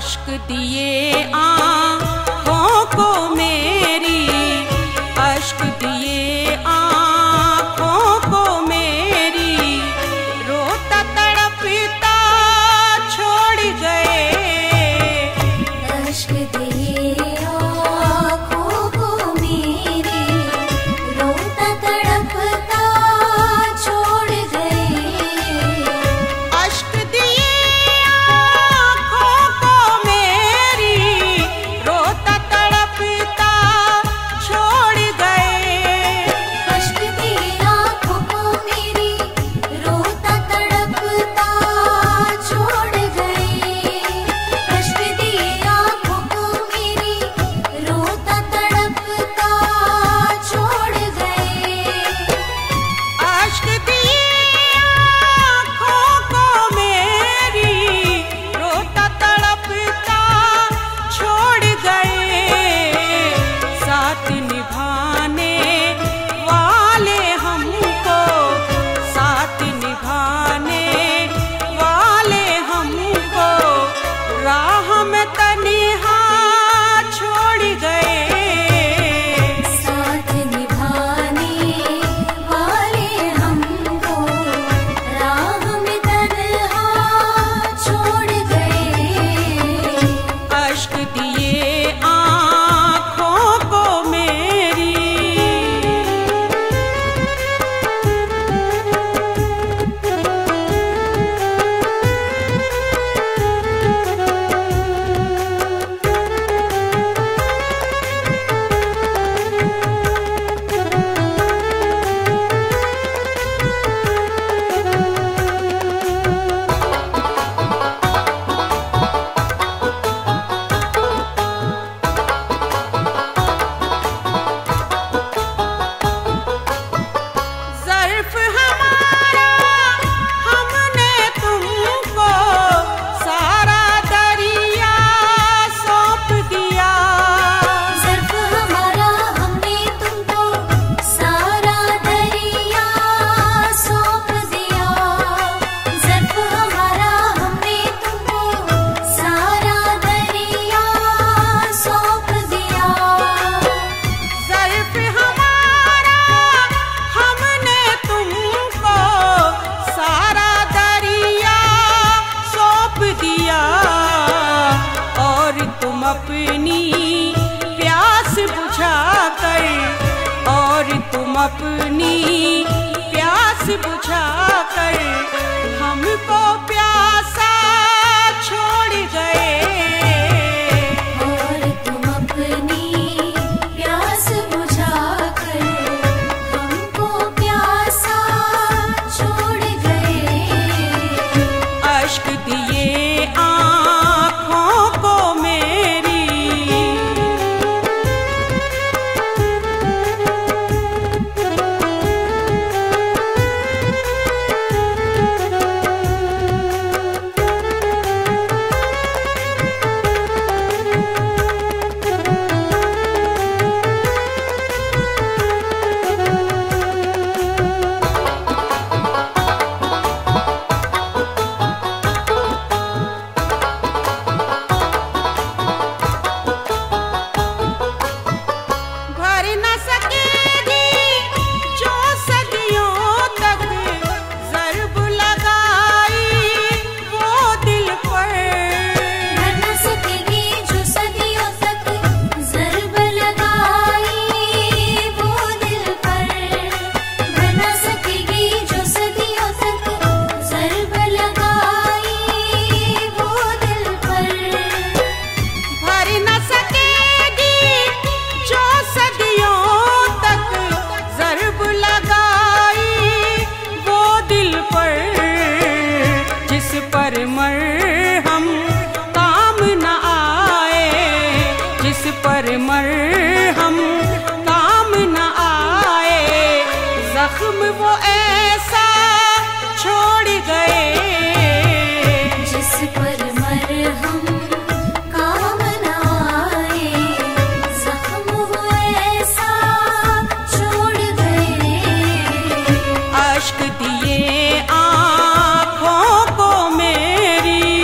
अश्क दिए आँखों को मेरी, अश्क दिए आँखों को मेरी, रोता तड़पता छोड़ गए। अश्क दिए आँखों को मेरी, रोता तड़पता छोड़ गए। अश्क दिए आँखों को मेरी, रोता तड़पता छोड़ गए। अश्क दिए आँखों को मेरी, रोता तड़पता छोड़ गए। अश्क दिए आँखों को मेरी, रोता तड़पता छोड़ गए। अश्क दिए आँखों को मेरी, रोता तड़पता छोड़ गए। साथ निभाने वाले हमको, साथ निभाने वाले हमको, राह में तन्हा छोड़ गए। साथ निभाने वाले हमको, राह में तन्हा छोड़ गए। अश्क दिए आँखों को मेरी। ज़र्फ़ हमारा हमने तुमको सारा दरिया सौंप दिया। ज़र्फ़ हमारा हमने तुमको सारा दरिया सौंप दिया। ज़र्फ़ हमारा हमने तुमको सारा दरिया सौंप दिया। ज़र्फ़ हमारा हमने तुमको सारा दरिया सौंप दिया। और तुम अपनी प्यास बुझाकर, और तुम अपनी प्यास बुझाकर हमको प्यासा छोड़ गए। और तुम अपनी प्यास बुझाकर हमको प्यासा छोड़ गए। अश्क दिए आँखों को मेरी। भर न सकेगी जो सदियों तक ज़र्ब लगाई वो दिल पर। भर न सकेगी जो सदियों तक ज़र्ब लगाई वो दिल पर। भर न सकेगी जो सदियों तक ज़र्ब लगाई वो दिल पर। भर न सकेगी जो सदियों तक ज़र्ब लगाई वो दिल पर। जिस पर मरहम काम न आए, जिस पर मरहम काम न आए, ज़ख्म वो ऐसा छोड़ गए। जिस पर मरहम काम न आए, ज़ख्म वो ऐसा छोड़ गए। अश्क दिए आँखों को मेरी।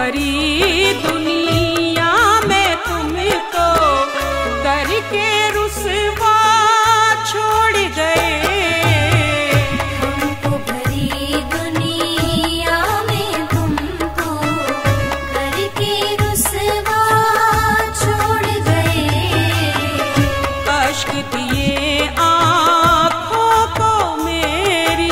भरी दुनिया में तुमको करके रुसवा छोड़ गए। हमको भरी दुनिया में तुमको करके रुसवा छोड़ गए। अश्क दिए आँखों को मेरी,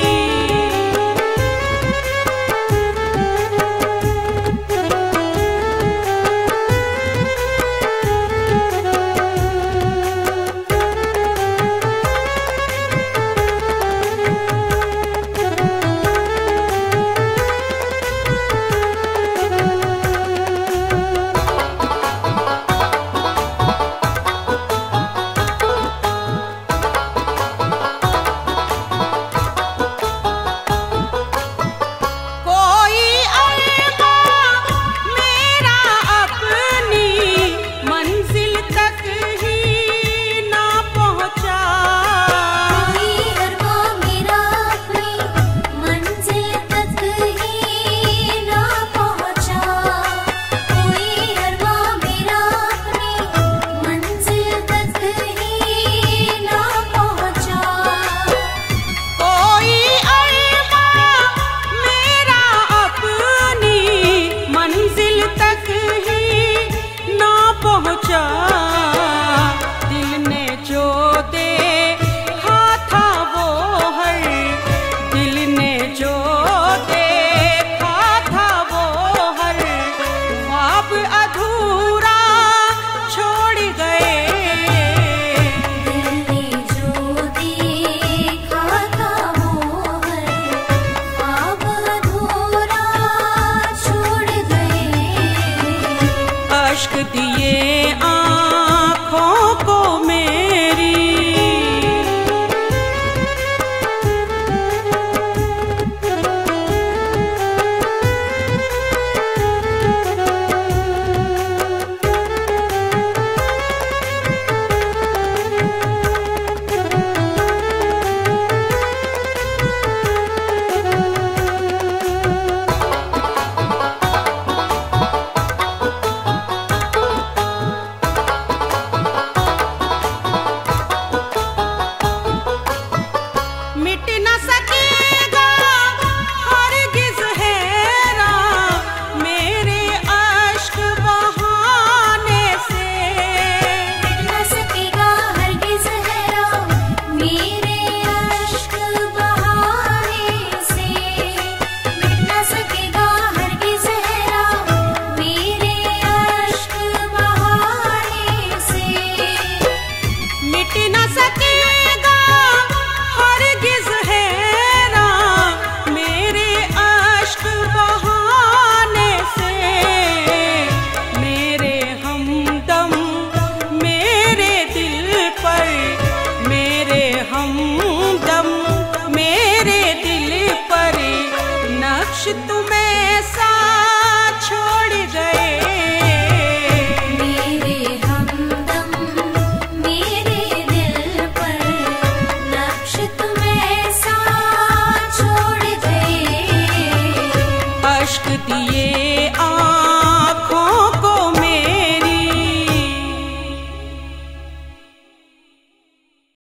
दिल ने जो देखा था वो हर, दिल ने जो देखा था वो हर ख्वाब अधूरा छोड़ गए। दिल ने जो देखा था वो हर ख्वाब अधूरा छोड़ गए। अश्क दिए आँखों को मेरी, मिट न सकेगा हरगिज़ हैरा मेरे अश्क बहाने से। मिट न सकेगा हरगिज़ हैरा मेरे अश्क बहाने से। मिट न सकेगा हरगिज़ हैरा मेरे अश्क बहाने से। मिट न सकेगा हरगिज़ हैरा मेरे अश्क बहाने से। मेरे हमदम मेरे दिल पर, मेरे हमदम मेरे दिल पर नक्श तुम ऐसा छोड़ गए। मेरे हमदम मेरे दिल पर नक्श तुम ऐसा छोड़ गए। अश्क दिए